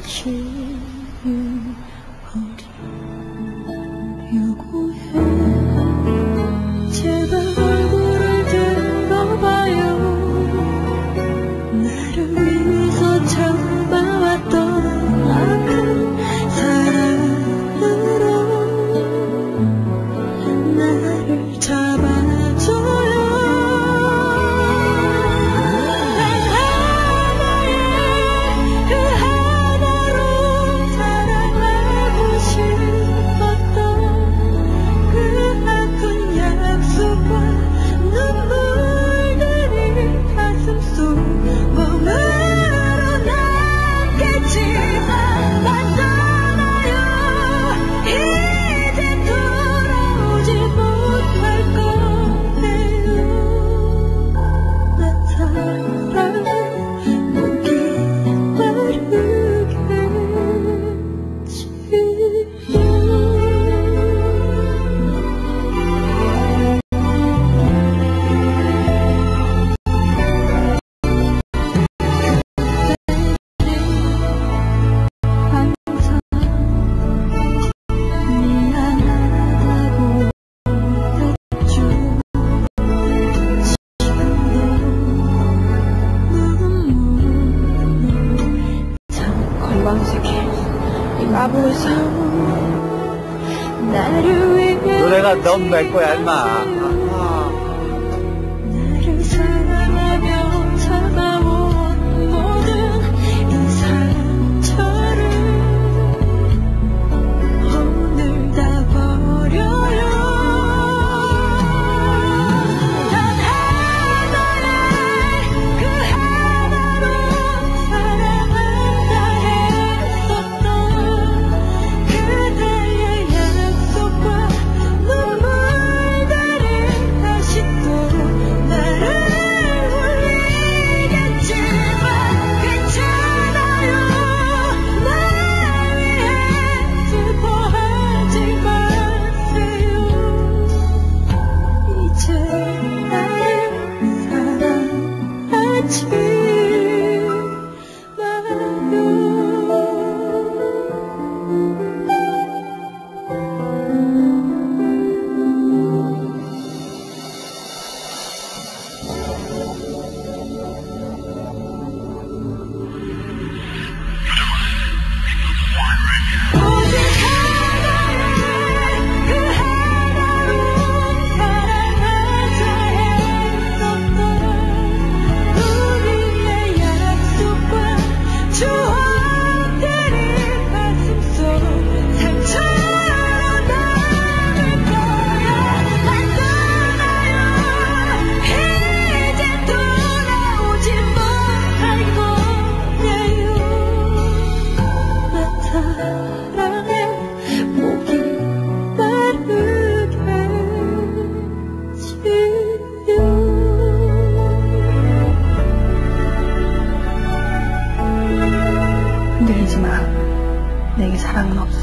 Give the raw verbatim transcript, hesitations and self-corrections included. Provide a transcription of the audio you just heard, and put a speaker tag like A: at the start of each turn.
A: 다시는 어디 요구해 제발 얼굴을 들어봐요 나를 위해서 참아왔던 아픈 사랑으로 나를 잡아줘요 단 하나의 그 하나로 사랑하고 싶었던 그 아픈 약속과 눈물들이 가슴 속 멍으로 남겠지만 맞잖아요 이제 돌아오지 못할 거예요 난 사랑에 목이 건방지게 까불어서 나를 위해
B: 노래가 너무 내 거야 임마.
A: 나를 사랑하며 참아온 모든 이 상처를 오늘 다 버려요 단 하나의 그 하나로 사랑한다 했었던 그대의 약속과 눈물들이 다시 또 나를 울리겠지만 괜찮아요 날 위해 슬퍼하지 마세요 이제 나를 사랑하지 오직 하나의 그 하나로 사랑하자 했었던 우리의 약속과 추억들이 가슴 속 상처로 남을 거야 맞잖아요 이제 돌아오지 못할 거예요 난 사랑에 목이 마르겠지요 흔들리지 마 내게 사랑은 없어